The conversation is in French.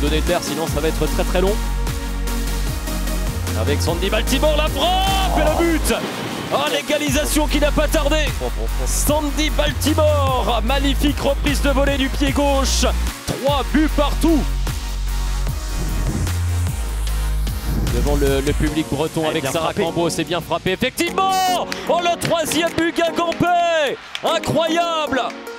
donner de l'air, sinon ça va être très très long. Avec Sandy Baltimore, la frappe et le but. Oh, l'égalisation qui n'a pas tardé. Sandy Baltimore, magnifique reprise de volée du pied gauche. 3 buts partout. Devant le public breton avec Sarah Cambo, c'est bien frappé, effectivement. Oh, le 3e but Guingampais. Incroyable.